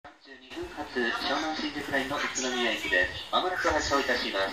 32分発湘南新宿ラインの宇都宮駅です。まもなく発車いたします。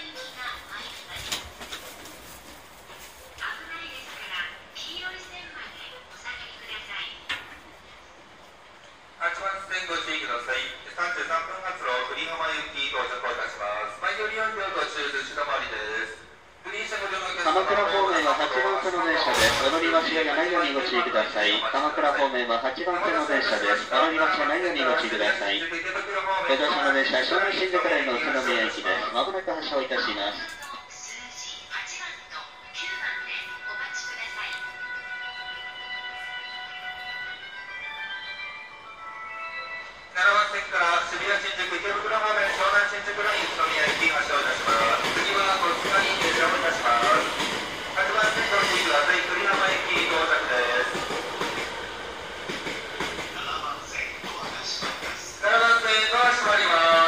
8番線ご注意ください。33分発の久里浜行き到着いたします。前より4両ご注意下回りです。 鎌倉方面は8番線の電車です。お乗り間違いがないようにご注意ください。鎌倉方面は8番線の電車です。お乗り間違いないようにご注意ください。ご乗車の電車は湘南新宿ラインの宇都宮駅です。まもなく発車をいたします。 7番線から渋谷新宿池袋方面湘南新宿ライン宇都宮駅発車をいたします。次は戸塚に停車をいたします。8番線ご注意ください。久里浜駅到着です。7番線ドア閉まります。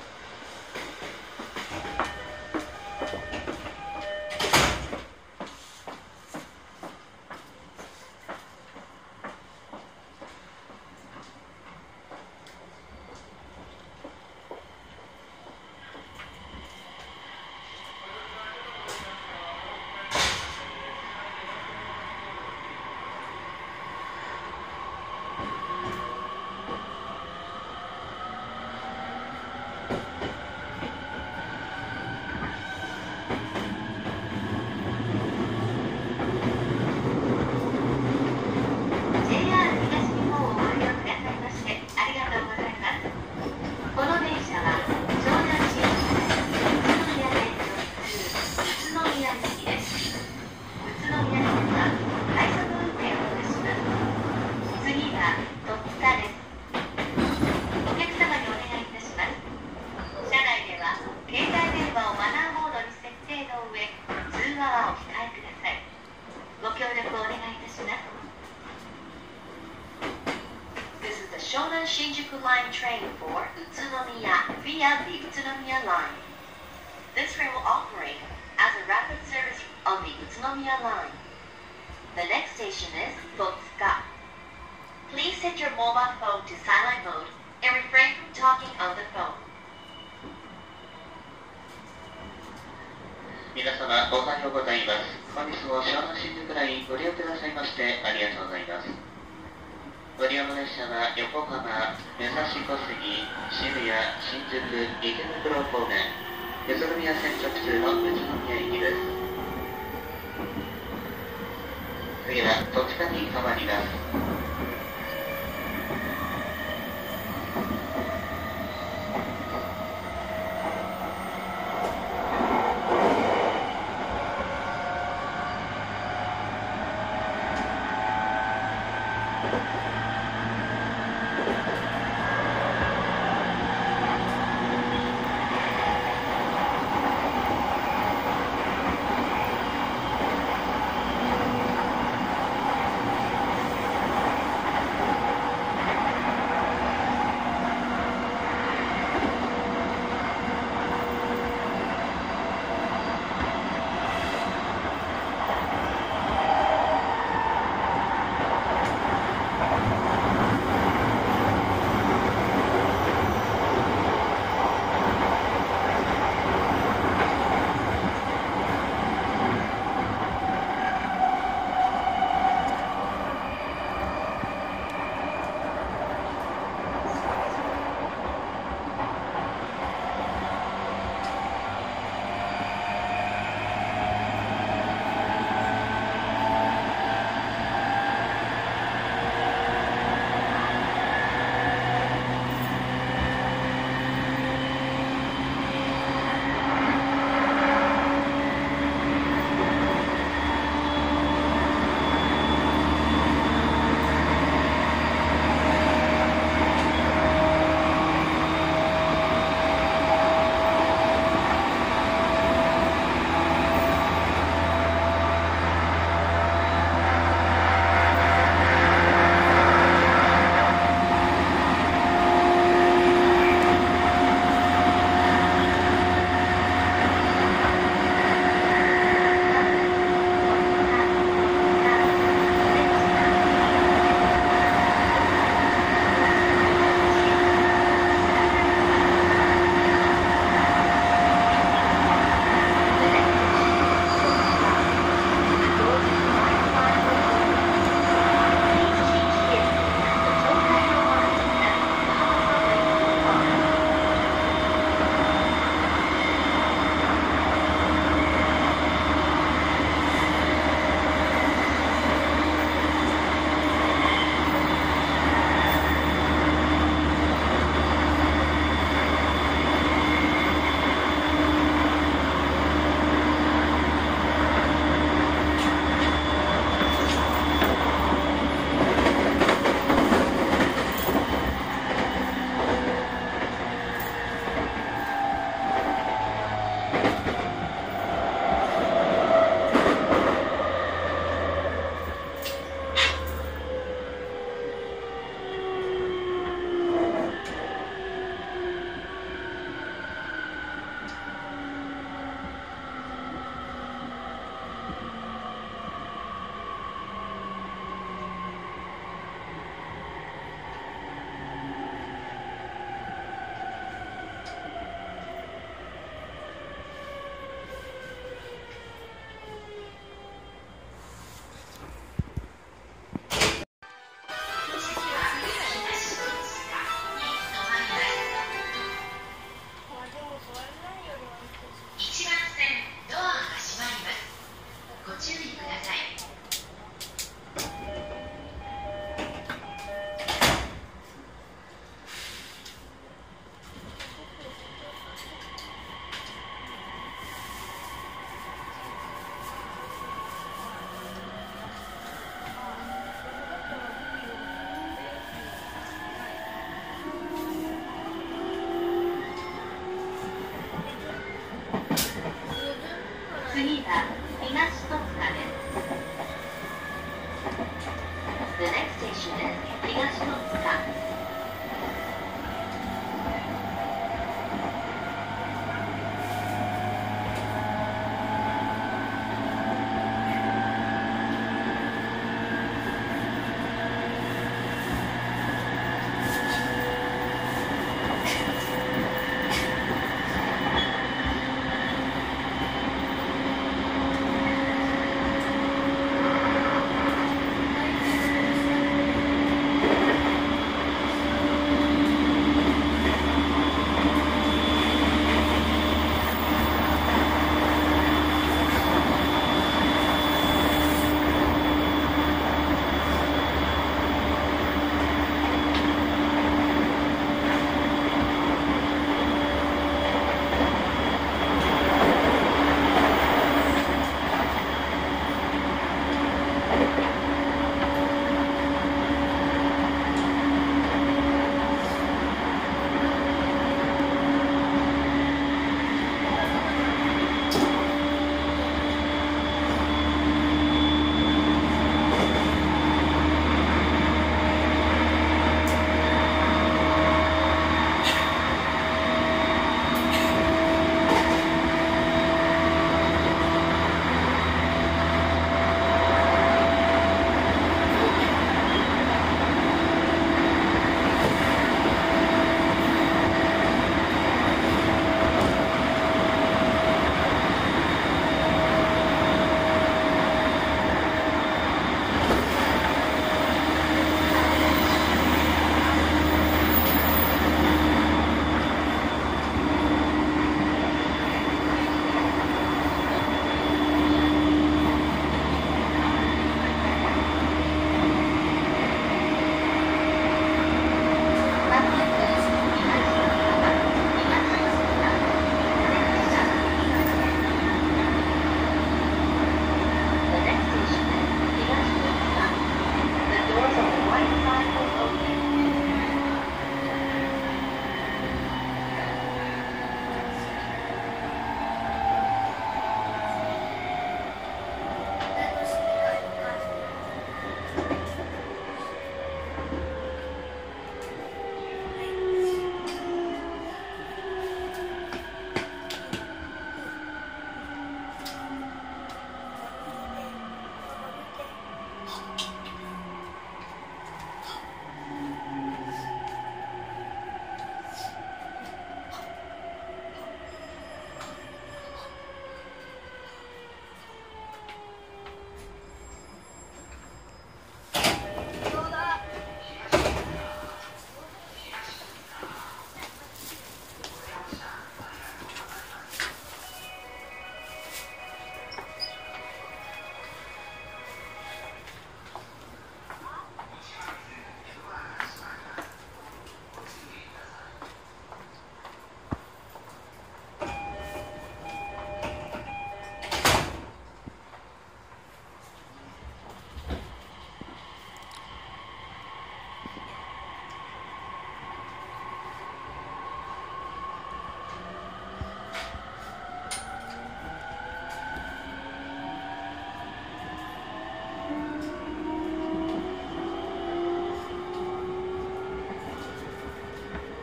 Shonan Shinjuku Line train for Utsunomiya via the Utsunomiya Line. This train will operate as a rapid service on the Utsunomiya Line. The next station is Totsuka. Please set your mobile phone to silent mode and refrain from talking on the phone. 皆様おはようございます。本日も湘南新宿ラインご利用くださいましてありがとうございます。ご利用の列車は横浜、武蔵小杉、渋谷、新宿、池袋方面、宇都宮線直通の宇都宮駅です。次は戸塚に停まります。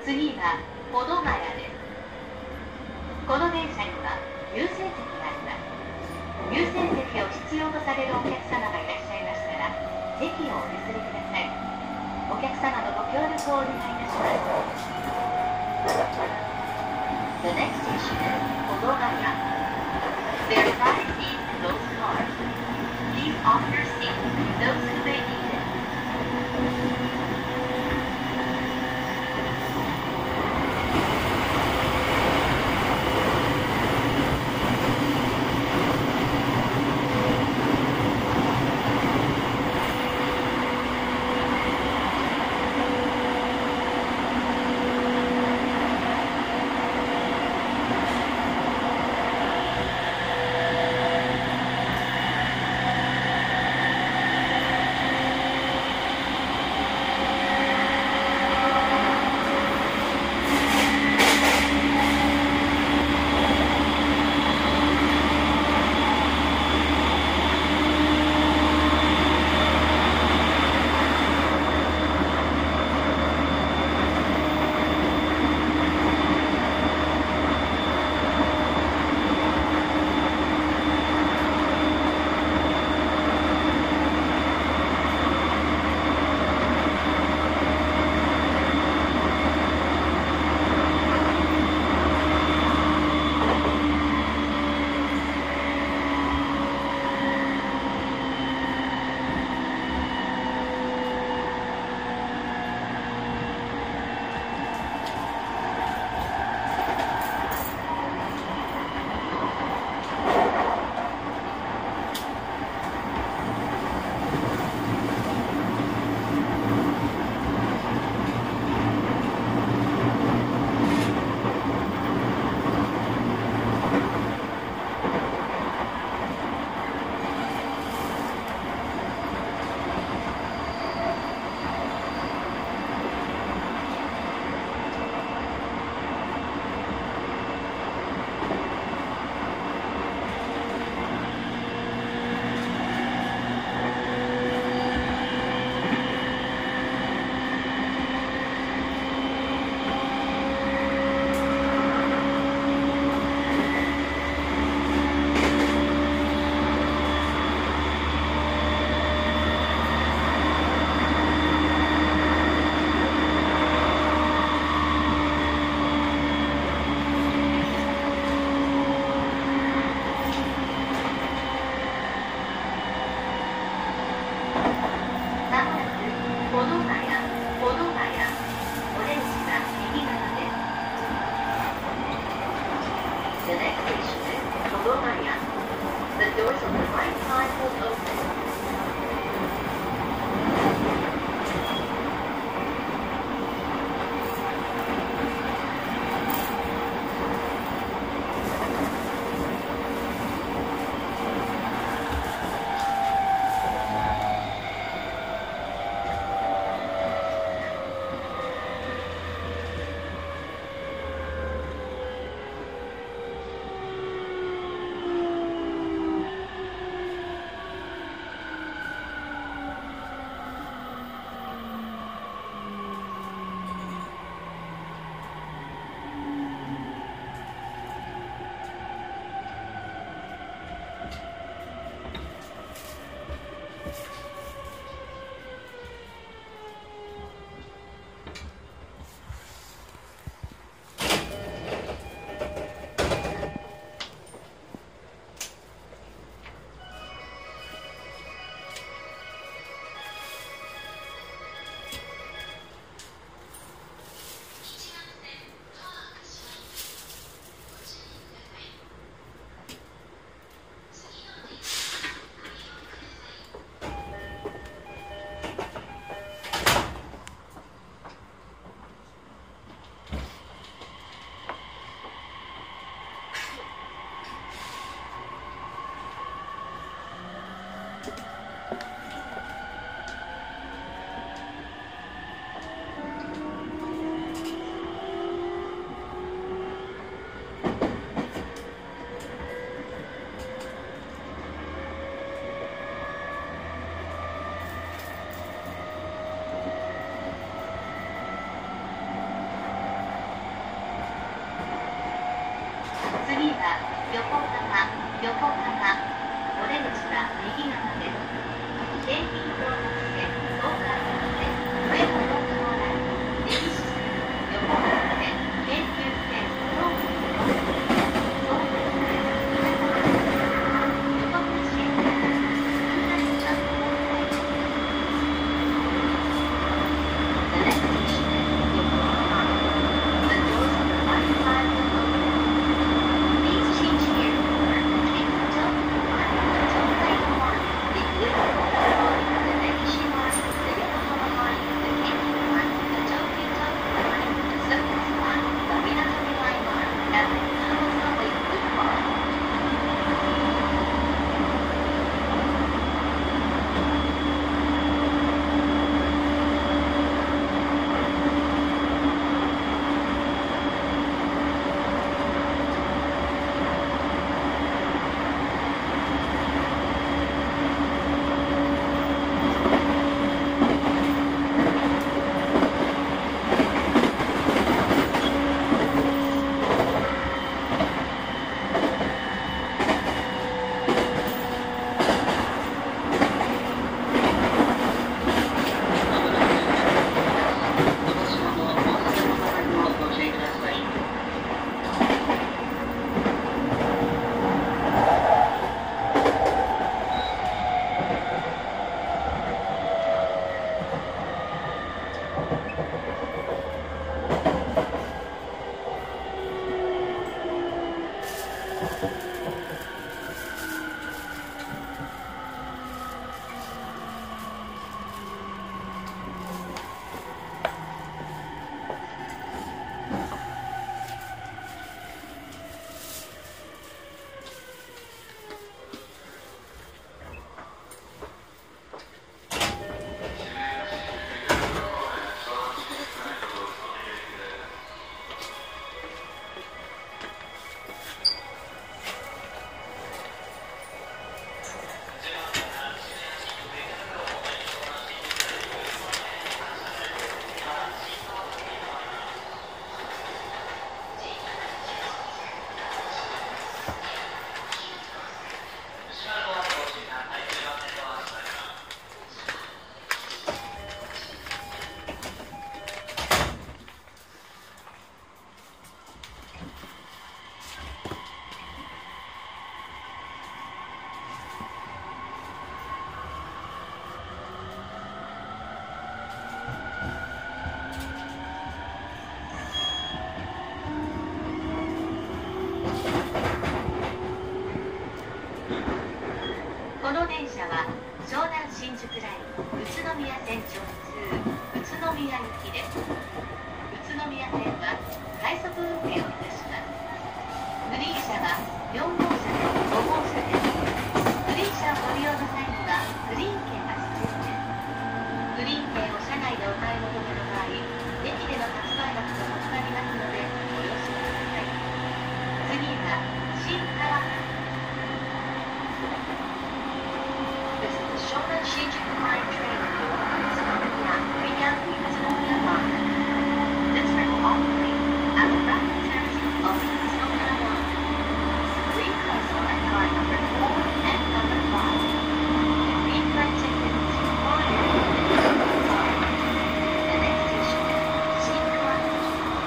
次は保土ヶ谷です。この電車には優先席があります。優先席を必要とされるお客様がいらっしゃいましたら、席をお譲りください。お客様のご協力をお願いいたします。The next station is 保土ヶ谷。There are 5 seats in those cars. Please offer your seat to those who may need it. 横浜、お出口は右側です。京浜東北線、東海道線、上野東京ライン、右進横浜線、京急線、東武東北線、横浜市駅から南に着ください。The next station is Yokohama. The doors on the right side will open. Please change here for train Tokyo Line, the Tokai Line, the Yokohama Line, the Negishi Line, the Yokohama Line, the Keikyu Line, the Tokyo Line, the Circus Line, the Minatomi Line, and the Kanazawa Loop Line. この電車は湘南新宿ライン宇都宮線直通宇都宮行きです。宇都宮線は快速運転をいたします。グリーン車は4号車と5号車です。グリーン車をご利用の際にはグリーン券が必要です。グリーン券を車内でお買い求めの場合、駅での発売額と異なりますのでご了承ください。次は新川崎。This is the Shonan Shinjuku Line train for Utsunomiya via the Utsunomiya Line. This train will operate as a rapid service of the Utsunomiya Line. Please select line number 4 and number 5. Refund ticket is required in the Utsunomiya Line. The next station is Shinkawa.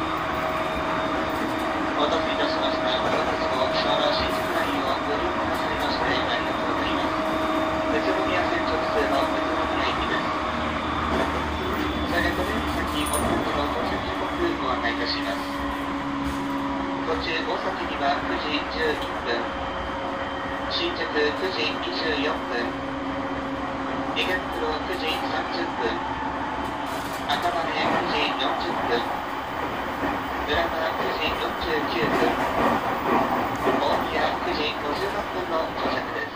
お待たせいたしました。本日も湘南新宿ラインをご利用くださいましてありがとうございます。宇都宮線直通の宇都宮駅です。それではこれより先、お乗りの到着時刻ご案内いたします。途中大崎には9時11分、新宿9時24分、池袋9時30分、赤羽9時40分、浦和9時49分、大宮9時58分の到着です。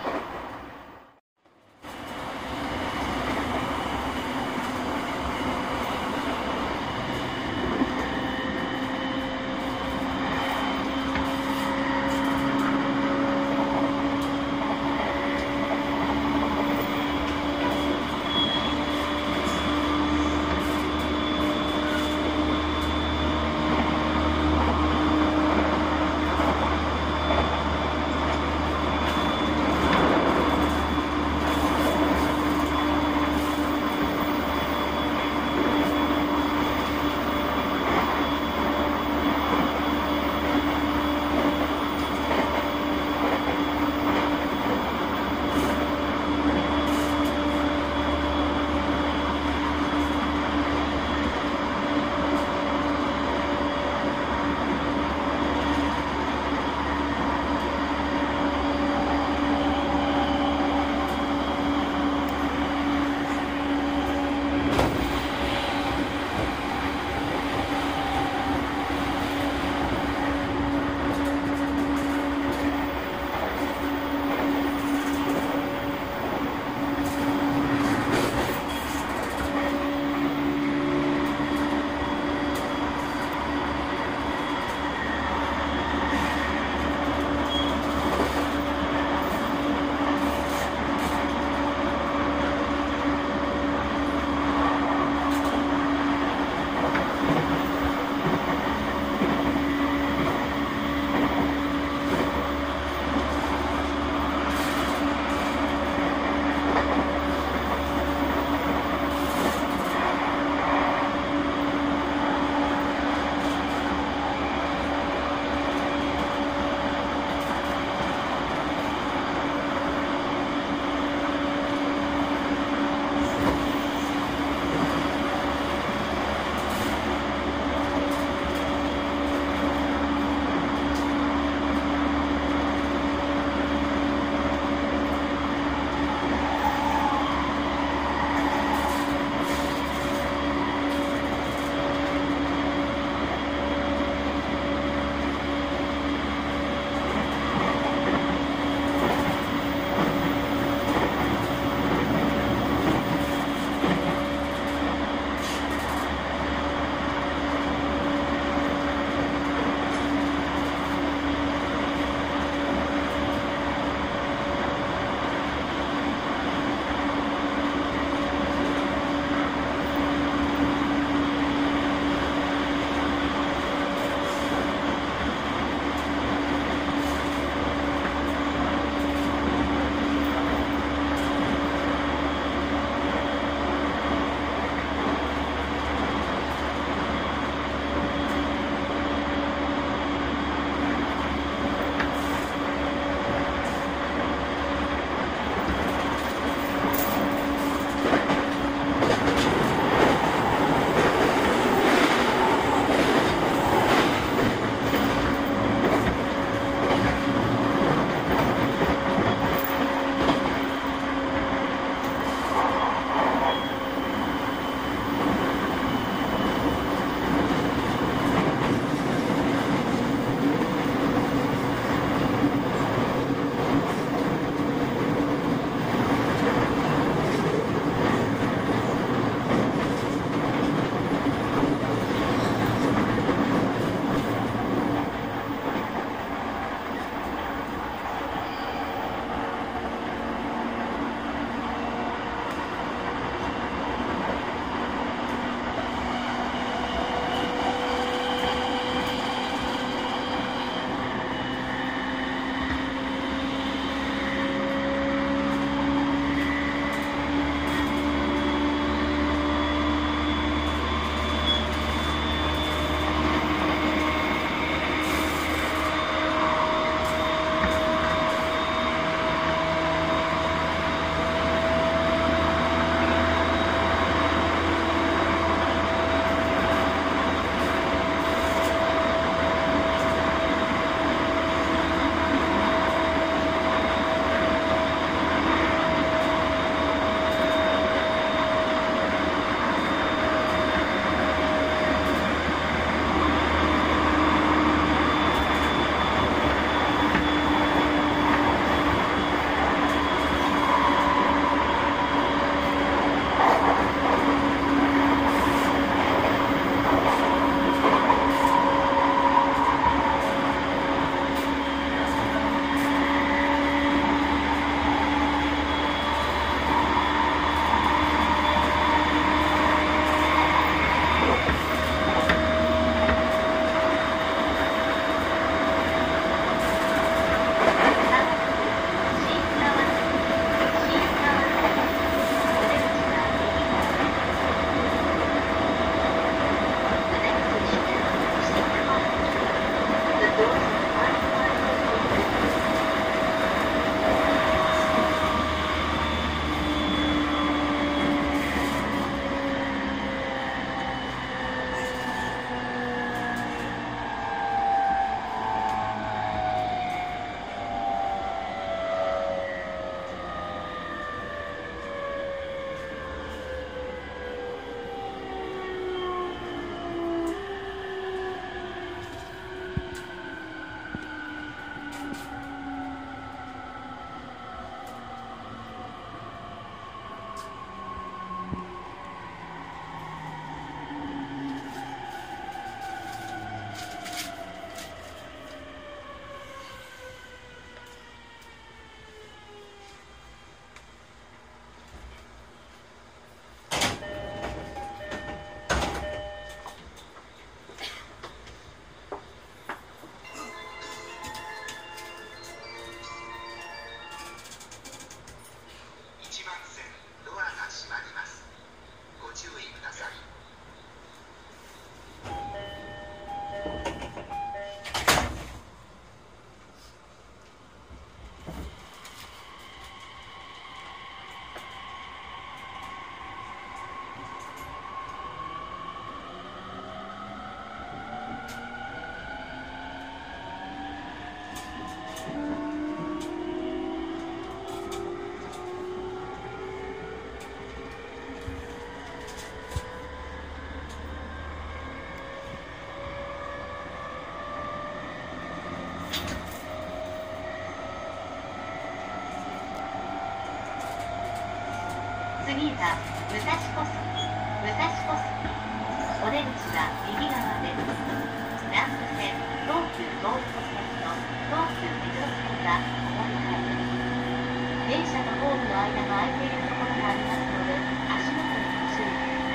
次は武蔵小杉。武蔵小杉。お出口は右側です。南武線、東急東横線と東急目黒線がお乗り換えです。電車とホームの間が空いているところがありますので、足元にご注意くださ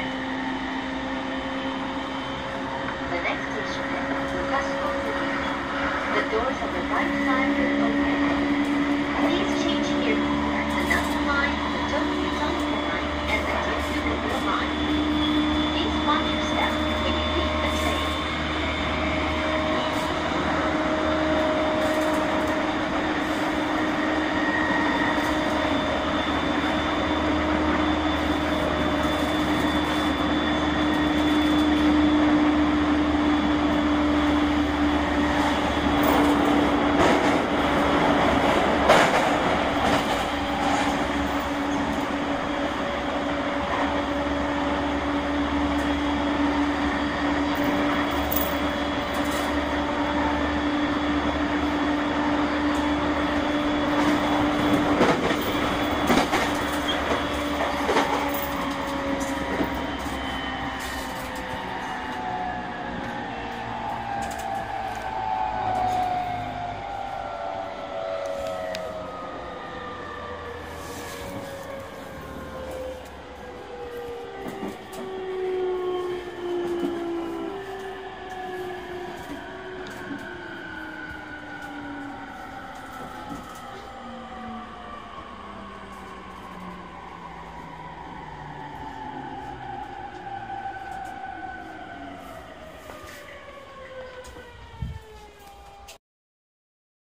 い。The next station is Mukashiko City. The doors on the right side of the